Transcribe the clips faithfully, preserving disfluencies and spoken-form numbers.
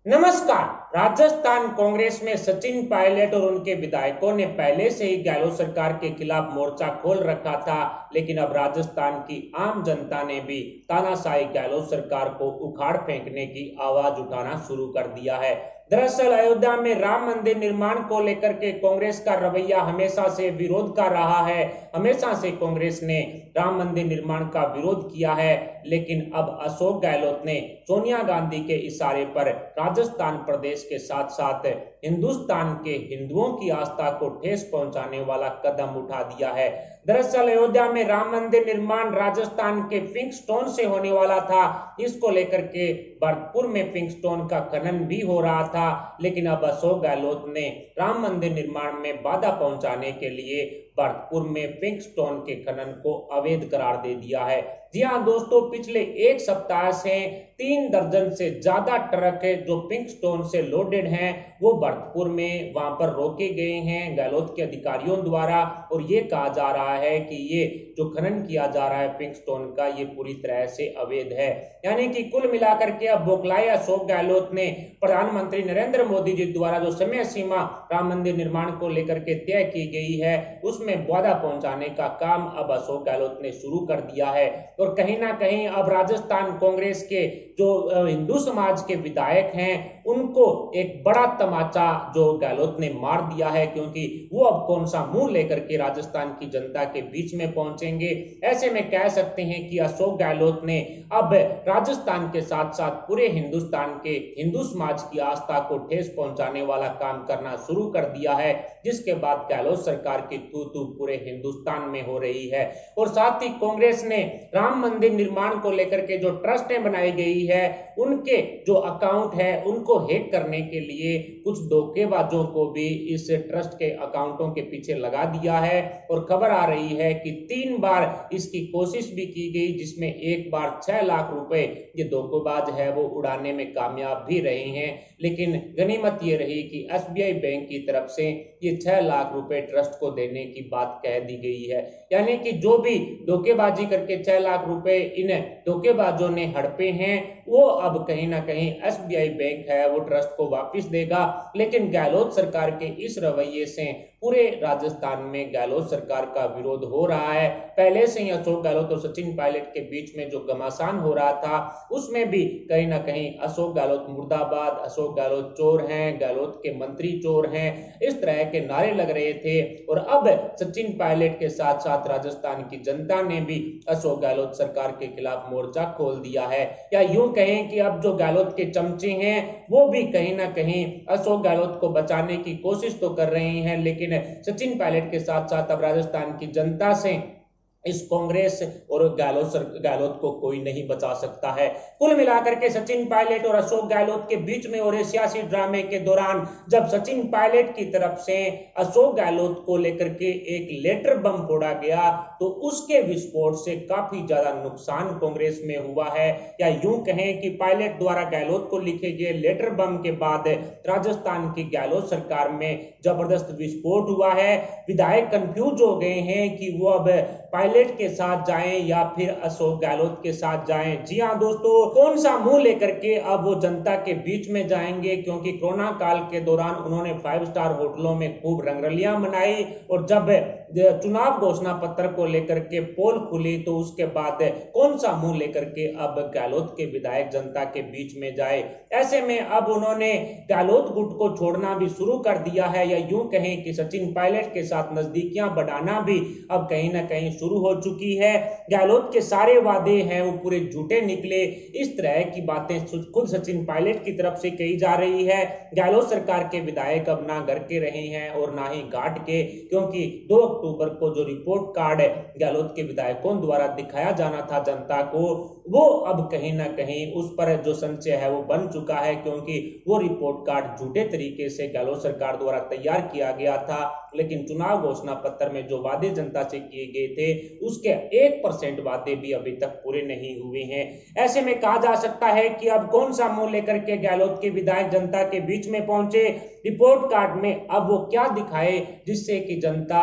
नमस्कार। राजस्थान कांग्रेस में सचिन पायलट और उनके विधायकों ने पहले से ही गहलोत सरकार के खिलाफ मोर्चा खोल रखा था, लेकिन अब राजस्थान की आम जनता ने भी तानाशाही गहलोत सरकार को उखाड़ फेंकने की आवाज उठाना शुरू कर दिया है। दरअसल अयोध्या में राम मंदिर निर्माण को लेकर के कांग्रेस का रवैया हमेशा से विरोध का रहा है। हमेशा से कांग्रेस ने राम मंदिर निर्माण का विरोध किया है, लेकिन अब अशोक गहलोत ने सोनिया गांधी के इशारे पर राजस्थान प्रदेश के साथ साथ हिंदुस्तान के हिंदुओं की आस्था को ठेस पहुंचाने वाला कदम उठा दिया है। दरअसल अयोध्या में राम मंदिर निर्माण राजस्थान के पिंक स्टोन से होने वाला था। इसको लेकर के भरतपुर में पिंक स्टोन का खनन भी हो रहा था, लेकिन अब अशोक गहलोत ने राम मंदिर निर्माण में बाधा पहुंचाने के लिए भरतपुर में पिंक स्टोन के खनन को अवैध करार दे दिया है। जी हाँ दोस्तों, पिछले एक सप्ताह से तीन दर्जन से ज्यादा ट्रक जो पिंक स्टोन से लोडेड हैं वो भरतपुर में वहां पर रोके गए हैं गहलोत के अधिकारियों द्वारा, और ये कहा जा रहा है कि ये जो खनन किया जा रहा है पिंक स्टोन का, ये पूरी तरह से अवैध है। यानी कि कुल मिलाकर के अब बौखलाए अशोक गहलोत ने प्रधानमंत्री नरेंद्र मोदी जी द्वारा जो समय सीमा राम मंदिर निर्माण को लेकर के तय की गई है उसमें बाधा पहुंचाने का काम अब अशोक गहलोत ने शुरू कर दिया है। और कहीं ना कहीं अब राजस्थान कांग्रेस के जो हिंदू समाज के विधायक हैं उनको एक बड़ा तमाचा जो गहलोत ने मार दिया है, क्योंकि वो अब कौन सा मुंह लेकर के राजस्थान की जनता के बीच में पहुंचेंगे। ऐसे में कह सकते हैं कि अशोक गहलोत ने अब राजस्थान के साथ साथ पूरे हिंदुस्तान के हिंदू समाज की आस्था को ठेस पहुंचाने वाला काम करना शुरू कर दिया है, जिसके बाद गहलोत सरकार की तू तू पूरे हिंदुस्तान में हो रही है। और साथ ही कांग्रेस ने राम मंदिर निर्माण को लेकर के जो ट्रस्टें बनाई गई है उनके जो अकाउंट है उनको हैक करने के लिए कुछ धोखेबाजों को भी इस ट्रस्ट के अकाउंटों के पीछे लगा दिया है। और खबर आ रही है कि तीन बार इसकी कोशिश भी की गई, जिसमें एक बार छह लाख रुपए ये धोखेबाज है वो उड़ाने में कामयाब भी रहे हैं। लेकिन गनीमत ये रही कि एसबीआई बैंक की तरफ से ये छह लाख रुपए ट्रस्ट को देने की बात कह दी गई है। यानी कि जो भी धोखेबाजी करके छह लाख रुपए इन धोखेबाजों ने हड़पे हैं वो अब कहीं ना कहीं एसबीआई बैंक है वो ट्रस्ट को वापस देगा। लेकिन गहलोत सरकार के इस रवैये से पूरे राजस्थान में गहलोत सरकार का विरोध हो रहा है। पहले से ही अशोक गहलोत और सचिन पायलट के बीच में जो घमासान हो रहा था उसमें भी कहीं ना कहीं अशोक गहलोत मुर्दाबाद, अशोक गहलोत चोर हैं, गहलोत के मंत्री चोर हैं, इस तरह के नारे लग रहे थे। और अब सचिन पायलट के साथ साथ राजस्थान की जनता ने भी अशोक गहलोत सरकार के खिलाफ मोर्चा खोल दिया है। या यूं कहें कि अब जो गहलोत के चमचे हैं वो भी कहीं ना कहीं अशोक गहलोत को बचाने की कोशिश तो कर रहे हैं, लेकिन सचिन पायलट के साथ साथ अब राजस्थान की जनता से इस कांग्रेस और गहलोत गहलोत को कोई नहीं बचा सकता है। कुल मिलाकर के सचिन पायलट और अशोक गहलोत के बीच में हो रहे सियासी ड्रामे के दौरान जब सचिन पायलट की तरफ से अशोक गहलोत को लेकर के एक लेटर बम फोड़ा गया तो उसके विस्फोट से काफी ज्यादा नुकसान कांग्रेस में हुआ है। या यूं कहें कि पायलट द्वारा गहलोत को लिखे गए लेटर बम के बाद राजस्थान की गहलोत सरकार में जबरदस्त विस्फोट हुआ है। विधायक कंफ्यूज हो गए हैं कि वो अब पायलट के साथ जाएं या फिर अशोक गहलोत के साथ जाएं। जी हाँ दोस्तों, कौन सा मुंह लेकर के अब वो जनता के बीच में जाएंगे, क्योंकि कोरोना काल के दौरान उन्होंने फाइव स्टार होटलों में खूब रंगरलियां मनाई और जब चुनाव घोषणा पत्र को लेकर के पोल खुली तो उसके बाद कौन सा मुंह लेकर के अब गहलोत के विधायक जनता के बीच में जाए। ऐसे में अब उन्होंने गहलोत गुट को छोड़ना भी शुरू कर दिया है, या यूं कहें कि सचिन पायलट के साथ नजदीकियां बढ़ाना भी अब कहीं ना कहीं शुरू हो चुकी है। गहलोत के सारे वादे हैं वो पूरे झूठे निकले, इस तरह की बातें खुद सचिन पायलट की तरफ से कही जा रही है। गहलोत सरकार के विधायक अब ना घर के रहे हैं और ना ही घाट के, क्योंकि दो अक्टूबर को जो रिपोर्ट कार्ड गहलोत के विधायकों द्वारा दिखाया जाना था जनता को, वो अब कहीं ना कहीं उस पर जो संशय है वो बन चुका है, क्योंकि वो रिपोर्ट कार्ड झूठे तरीके से गहलोत सरकार द्वारा तैयार किया गया था। लेकिन चुनाव घोषणा पत्र में जो वादे जनता से किए गए थे उसके एक परसेंट वादे भी अभी तक पूरे नहीं हुए हैं। ऐसे में कहा जा सकता है कि अब कौन सा मुंह लेकर के गहलोत के विधायक जनता के बीच में पहुंचे, रिपोर्ट कार्ड में अब वो क्या दिखाए जिससे कि जनता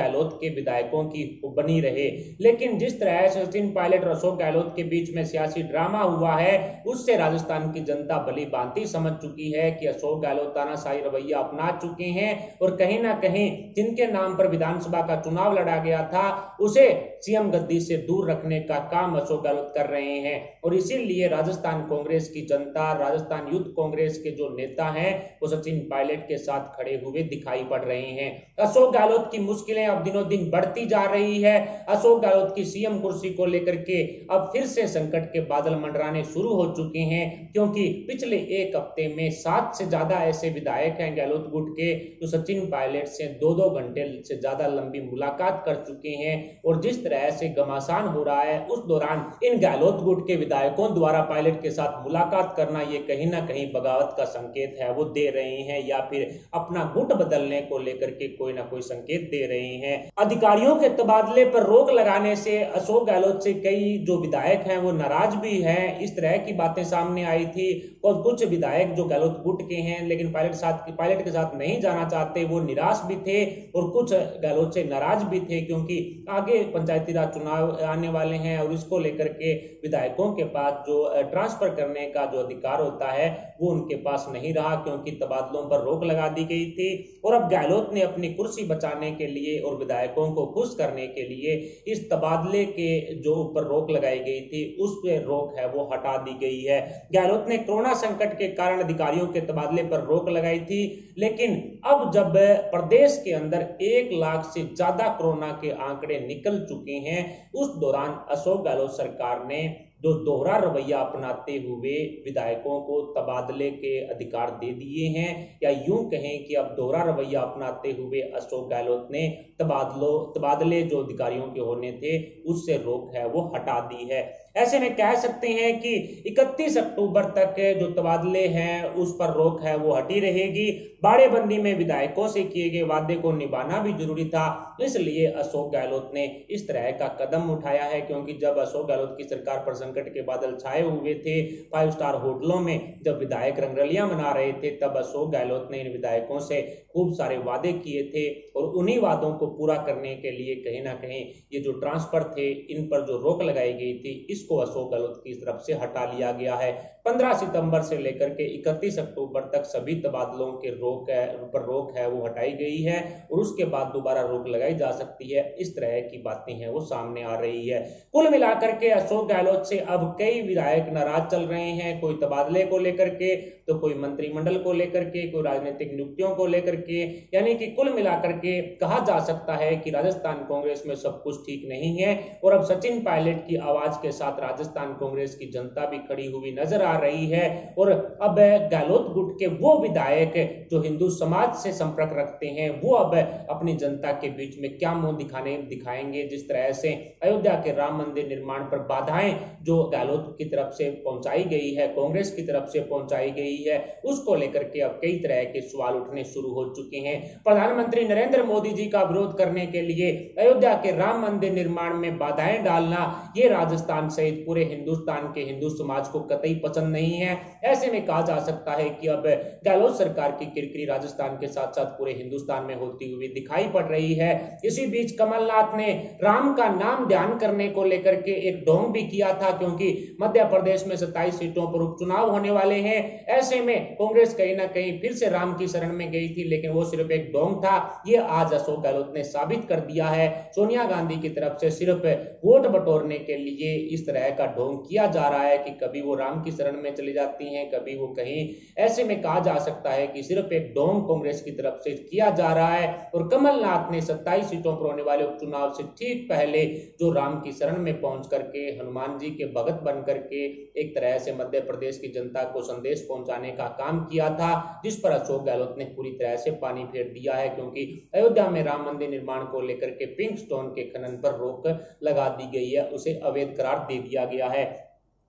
गहलोत के विधायकों की बनी रहे। लेकिन जिस तरह से सचिन पायलट और अशोक गहलोत के बीच में सियासी ड्रामा हुआ है, उससे राजस्थान की जनता भली भांति समझ चुकी है कि अशोक गहलोत तानाशाही रवैया अपना चुके हैं और कहीं ना कहीं जिनके नाम पर विधानसभा का चुनाव लड़ा गया था उसे सीएम गद्दी से दूर रखने का काम अशोक गहलोत कर रहे हैं। और इसीलिए राजस्थान कांग्रेस की जनता, राजस्थान यूथ कांग्रेस के जो नेता हैं वो सचिन पायलट के साथ खड़े हुए दिखाई पड़ रहे हैं। अशोक गहलोत की मुश्किलें अब दिनों दिन बढ़ती जा रही है। अशोक गहलोत की सीएम कुर्सी को लेकर के अब फिर से संकट के बादल मंडराने शुरू हो चुके हैं, क्योंकि पिछले एक हफ्ते में सात से ज्यादा ऐसे विधायक हैं गहलोत गुट के जो सचिन पायलट से दो दो घंटे से ज्यादा लंबी मुलाकात कर चुके हैं। और जिस तरह से घमासान हो रहा है उस दौरान इन गहलोत गुट के विधायकों द्वारा पायलट के साथ मुलाकात करना ये कहीं ना कहीं बगावत का संकेत है, वो दे रहे हैं, या फिर अपना गुट बदलने को लेकर के कोई ना कोई संकेत दे रहे हैं। अधिकारियों के तबादले पर रोक लगाने से अशोक गहलोत से कई जो विधायक हैं वो नाराज भी हैं। इस तरह की बातें सामने आई थी और कुछ विधायक जो गहलोत गुट के हैं लेकिन पायलट साथ पायलट के साथ नहीं जाना चाहते वो निराश भी थे और कुछ गहलोत से नाराज भी थे, क्योंकि आगे पंचायती राज चुनाव आने वाले हैं और इसको लेकर के विधायकों के पास जो ट्रांसफर करने का जो अधिकार होता है वो उनके पास नहीं रहा, क्योंकि तबादलों पर रोक लगा दी गई थी। और अब गहलोत ने अपनी कुर्सी बचाने के लिए और विधायकों को खुश करने के लिए इस तबादले के जो ऊपर रोक लगाई गई थी उस पे रोक है वो हटा दी गई है। गहलोत ने कोरोना संकट के कारण अधिकारियों के तबादले पर रोक लगाई थी, लेकिन अब जब प्रदेश के अंदर एक लाख से ज्यादा कोरोना के आंकड़े निकल चुके हैं उस दौरान अशोक गहलोत सरकार ने जो दोहरा रवैया अपनाते हुए विधायकों को तबादले के अधिकार दे दिए हैं, या यूं कहें कि अब दोहरा रवैया अपनाते हुए अशोक गहलोत ने तबादलों तबादले जो अधिकारियों के होने थे उससे रोक है वो हटा दी है। ऐसे में कह सकते हैं कि इकतीस अक्टूबर तक जो तबादले हैं उस पर रोक है वो हटी रहेगी। बाड़ेबंदी में विधायकों से किए गए वादे को निभाना भी जरूरी था, इसलिए अशोक गहलोत ने इस तरह का कदम उठाया है, क्योंकि जब अशोक गहलोत की सरकार पर संकट के बादल छाए हुए थे, फाइव स्टार होटलों में जब विधायक रंगरलियां मना रहे थे, तब अशोक गहलोत ने इन विधायकों से खूब सारे वादे किए थे और उन्हीं वादों को पूरा करने के लिए कहीं ना कहीं ये जो ट्रांसफर थे इन पर जो रोक लगाई गई थी इसको अशोक गहलोत की तरफ से हटा लिया गया है। पंद्रह सितंबर से लेकर के इकतीस अक्टूबर तक सभी तबादलों के रोक है पर रोक है वो हटाई गई है और उसके बाद दोबारा रोक लगाई जा सकती है। इस तरह की बातें हैं वो सामने आ रही है। कुल मिलाकर के अशोक गहलोत से अब कई विधायक नाराज चल रहे हैं, कोई तबादले को लेकर के तो कोई मंत्रिमंडल को लेकर के, कोई राजनीतिक नियुक्तियों को लेकर के, यानी कि कुल मिलाकर के कहा जा सकता है कि राजस्थान कांग्रेस में सब कुछ ठीक नहीं है। और अब सचिन पायलट की आवाज के साथ राजस्थान कांग्रेस की जनता भी खड़ी हुई नजर आ रही है और अब गहलोत गुट के वो विधायक जो हिंदू समाज से संपर्क रखते हैं वो अब अपनी जनता के बीच में क्या मुंह दिखाने दिखाएंगे। जिस तरह से अयोध्या के राम मंदिर निर्माण पर बाधाएं जो गहलोत की तरफ से पहुंचाई गई है, कांग्रेस की तरफ से पहुंचाई गई है, उसको लेकर के अब कई तरह के सवाल उठने शुरू हो चुके हैं। प्रधानमंत्री नरेंद्र मोदी जी का विरोध करने के लिए अयोध्या के राम मंदिर निर्माण में बाधाएं डालना ये राजस्थान सहित पूरे हिंदुस्तान के हिंदू समाज को कतई पसंद नहीं है। ऐसे में कहा जा सकता है कि अब गहलोत सरकार की किरकिरी राजस्थान के साथ साथ पूरे हिंदुस्तान में होती हुई दिखाई पड़ रही है। इसी बीच कमलनाथ ने राम का नाम ध्यान करने को लेकर के एक ढोंग भी किया था, क्योंकि मध्य प्रदेश में सत्ताईस सीटों पर उपचुनाव होने वाले हैं। ऐसे में कांग्रेस कहीं ना कहीं फिर से राम की शरण में गई थी, लेकिन वो सिर्फ एक ढोंग था। ये आज अशोक गहलोत ने साबित कर दिया है। सोनिया गांधी की तरफ से सिर्फ वोट बटोरने के लिए इस तरह का ढोंग किया जा रहा है कि कभी वो राम की शरण में चली जाती हैं, कभी वो कहीं। ऐसे में कहा जा सकता है कि सिर्फ एक ढोंग कांग्रेस की तरफ से किया जा रहा है और कमलनाथ ने सत्ताईस सीटों पर होने वाले उपचुनाव से ठीक पहले जो राम की शरण में पहुंच करके हनुमान जी के भगत बन करके एक तरह से मध्य प्रदेश की जनता को संदेश पहुंचाने का काम किया था, जिस पर अशोक गहलोत ने पूरी तरह से पानी फेर दिया है। क्योंकि अयोध्या में राम मंदिर निर्माण को लेकर के पिंक स्टोन के खनन पर रोक लगा दी गई है, उसे अवैध करार दे दिया गया है।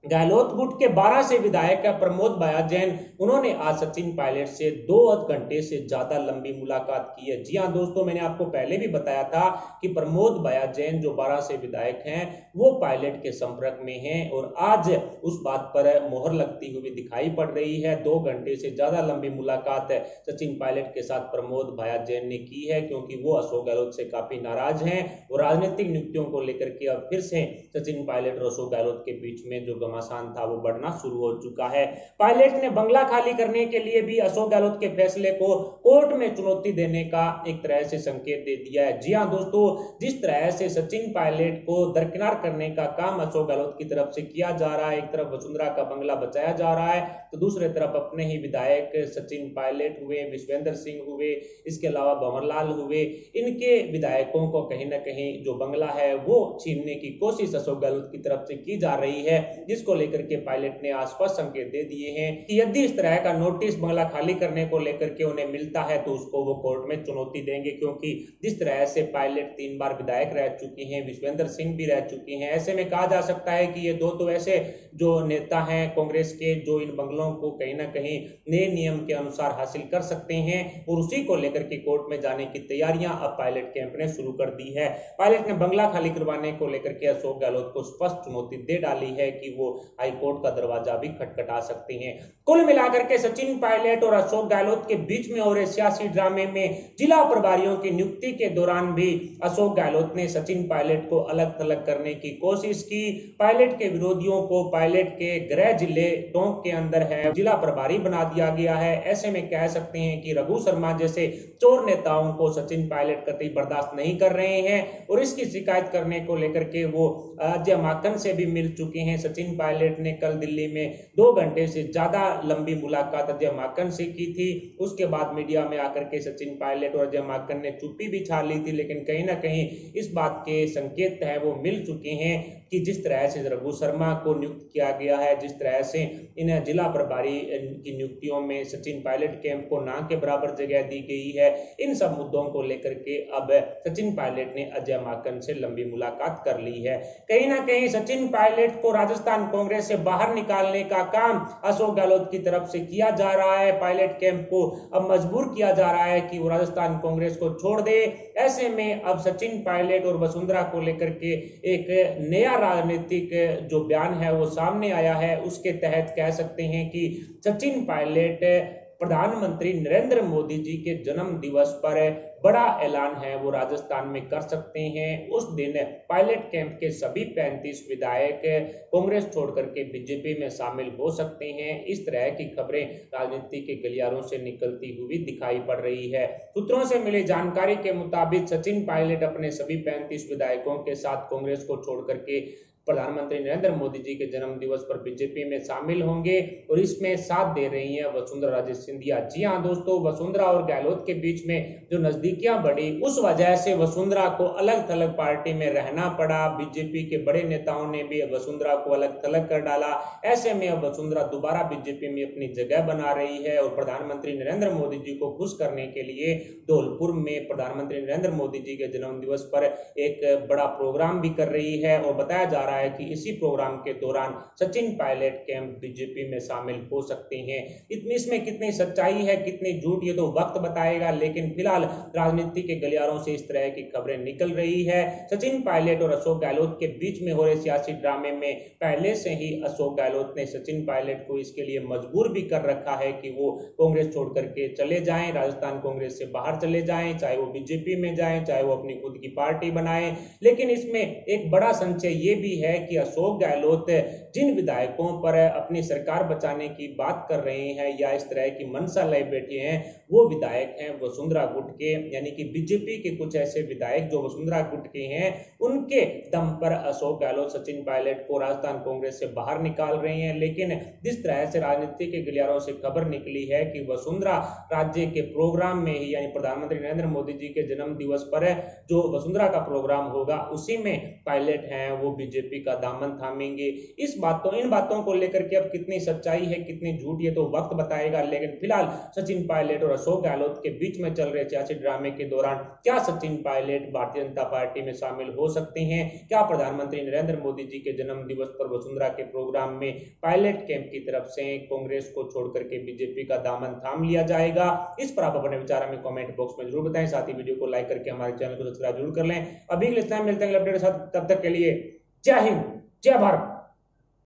गहलोत गुट के बारह से विधायक है प्रमोद भाया जैन, उन्होंने आज सचिन पायलट से दो घंटे से ज्यादा लंबी मुलाकात की है। जी हां दोस्तों, मैंने आपको पहले भी बताया था कि प्रमोद भाया जैन जो बारह से विधायक हैं वो पायलट के संपर्क में हैं और आज उस बात पर मोहर लगती हुई दिखाई पड़ रही है। दो घंटे से ज्यादा लंबी मुलाकात सचिन पायलट के साथ प्रमोद भाया जैन ने की है, क्योंकि वो अशोक गहलोत से काफी नाराज हैं और राजनीतिक नियुक्तियों को लेकर के अब फिर से सचिन पायलट और अशोक गहलोत के बीच में जो घमासान था वो बढ़ना शुरू हो चुका है। पायलट ने बंगला खाली करने के लिए भी अशोक गहलोत के फैसले को कोर्ट में चुनौती देने का एक तरह से संकेत दे दिया है। जी हां दोस्तों, जिस तरह से सचिन पायलट को दरकिनार करने का काम अशोक गहलोत की तरफ से किया जा रहा है, एक तरफ वसुंधरा का बंगला बचाया जा रहा है तो दूसरे तरफ अपने ही विधायक सचिन पायलट हुए, विश्वेंद्र सिंह हुए, इसके अलावा भंवरलाल हुए, इनके विधायकों को कहीं ना कहीं जो बंगला है वो छीनने की कोशिश अशोक गहलोत की तरफ से की जा रही है, जिसको लेकर के पायलट ने आसपास संकेत दे दिए हैं कि यदि इस तरह का नोटिस बंगला खाली करने को लेकर के उन्हें मिलता है तो उसको वो कोर्ट में चुनौती देंगे, क्योंकि जिस तरह से पायलट तीन बार विधायक रह चुके हैं, विश्वेंद्र सिंह भी रह चुके हैं, ऐसे में कहा जा सकता है कि ये दो तो ऐसे जो नेता हैं कांग्रेस के जो इन बंगलों को कहीं ना कहीं नए नियम के अनुसार हासिल कर सकते हैं और उसी को लेकर के कोर्ट में जाने की तैयारियां अब पायलट कैंप ने शुरू कर दी है। पायलट ने बंगला खाली करवाने को लेकर के अशोक गहलोत को स्पष्ट चुनौती दे डाली है कि वो हाईकोर्ट का दरवाजा भी खटखटा सकते हैं। कुल मिलाकर के सचिन पायलट और अशोक गहलोत के बीच में हो रहे सियासी ड्रामे में जिला प्रभारियों की नियुक्ति के दौरान भी अशोक गहलोत ने सचिन पायलट को अलग थलग करने की कोशिश की। पायलट के विरोधियों को पायलट के गृह जिले टोंक के अंदर है जिला प्रभारी बना दिया गया है। ऐसे में कह सकते हैं कि रघु शर्मा जैसे चोर नेताओं को सचिन पायलट कतई बर्दाश्त नहीं कर रहे हैं और इसकी शिकायत करने को लेकर के वो अजय माकन से भी मिल चुके हैं। सचिन पायलट ने कल दिल्ली में दो घंटे से ज्यादा लंबी मुलाकात अजय माकन से की थी। उसके बाद मीडिया में आकर के सचिन पायलट और अजय माकन ने चुप्पी भी छाड़ ली थी, लेकिन कहीं ना कहीं इस बात के संकेत है वो मिल चुके हैं कि जिस तरह से रघु शर्मा को नियुक्त किया गया है, जिस तरह से इन जिला प्रभारी की नियुक्तियों में सचिन पायलट कैंप को ना के बराबर जगह दी गई है, इन सब मुद्दों को लेकर के अब सचिन पायलट ने अजय माकन से लंबी मुलाकात कर ली है। कहीं ना कहीं सचिन पायलट को राजस्थान कांग्रेस से बाहर निकालने का काम अशोक गहलोत की तरफ से किया जा रहा है। पायलट कैंप को अब मजबूर किया जा रहा है कि वो राजस्थान कांग्रेस को छोड़ दे। ऐसे में अब सचिन पायलट और वसुंधरा को लेकर के एक नया राजनीतिक जो बयान है वो सामने आया है। उसके तहत कह सकते हैं कि सचिन पायलट प्रधानमंत्री नरेंद्र मोदी जी के जन्म दिवस पर बड़ा ऐलान है वो राजस्थान में कर सकते हैं। उस दिन पायलट कैंप के सभी पैंतीस विधायक कांग्रेस छोड़कर के बीजेपी में शामिल हो सकते हैं। इस तरह की खबरें राजनीति के गलियारों से निकलती हुई दिखाई पड़ रही है। सूत्रों से मिली जानकारी के मुताबिक सचिन पायलट अपने सभी पैंतीस विधायकों के साथ कांग्रेस को छोड़कर के प्रधानमंत्री नरेंद्र मोदी जी के जन्म दिवस पर बीजेपी में शामिल होंगे और इसमें साथ दे रही हैं वसुंधरा राजे सिंधिया। जी हां दोस्तों, वसुंधरा और गहलोत के बीच में जो नजदीकियां बढ़ी उस वजह से वसुंधरा को अलग थलग पार्टी में रहना पड़ा। बीजेपी के बड़े नेताओं ने भी वसुंधरा को अलग थलग कर डाला। ऐसे में अब वसुंधरा दोबारा बीजेपी में अपनी जगह बना रही है और प्रधानमंत्री नरेंद्र मोदी जी को खुश करने के लिए धौलपुर में प्रधानमंत्री नरेंद्र मोदी जी के जन्म दिवस पर एक बड़ा प्रोग्राम भी कर रही है और बताया जा रहा है कि इसी प्रोग्राम के दौरान सचिन पायलट कैंप बीजेपी में शामिल हो सकते हैं। इसमें कितनी सच्चाई है कितनी झूठ ये तो वक्त बताएगा, लेकिन फिलहाल राजनीति के गलियारों से इस तरह की खबरें निकल रही है। सचिन पायलट और अशोक गहलोत के बीच में हो रहे सियासी ड्रामे में पहले से ही अशोक गहलोत ने सचिन पायलट को इसके लिए मजबूर भी कर रखा है कि वो कांग्रेस छोड़ करके चले जाएं, राजस्थान कांग्रेस से बाहर चले जाएं, चाहे वो बीजेपी में जाएं, चाहे वो अपनी खुद की पार्टी बनाएं। लेकिन इसमें एक बड़ा संशय ये भी है कि अशोक गहलोत जिन विधायकों पर अपनी सरकार बचाने की बात कर रहे हैं या इस तरह की मंशा लाए बैठे हैं वो विधायक हैं वसुंधरा गुट के, यानी कि बीजेपी के कुछ ऐसे विधायक जो वसुंधरा गुट के हैं उनके दम पर अशोक गहलोत सचिन पायलट को राजस्थान कांग्रेस से बाहर निकाल रहे हैं। लेकिन जिस तरह से राजनीति के गलियारों से खबर निकली है कि वसुंधरा राज्य के प्रोग्राम में ही यानी प्रधानमंत्री नरेंद्र मोदी जी के जन्म दिवस पर जो वसुंधरा का प्रोग्राम होगा उसी में पायलट हैं वो बीजेपी का दामन थामेंगे। इस बातों इन बातों को लेकर के अब कितनी सच्चाई है कितनी झूठ ये तो वक्त बताएगा, लेकिन फिलहाल सचिन पायलट और अशोक गहलोत के बीच में चल रहे सियासी ड्रामे के दौरान क्या सचिन पायलट भारतीय जनता पार्टी में शामिल हो सकते हैं? क्या प्रधानमंत्री नरेंद्र मोदी जी के जन्म दिवस पर वसुंधरा के प्रोग्राम में पायलट कैंप की तरफ से कांग्रेस को छोड़कर के बीजेपी का दामन थाम लिया जाएगा? इस पर आप अपने विचार हमें कमेंट बॉक्स में जरूर बताएं। साथ ही वीडियो को लाइक करके हमारे चैनल को सब्सक्राइब जरूर कर लें। अभी के लिए इतना, मिलते हैं अगले अपडेट के साथ, तब तक के लिए जय हिंद जय भारत।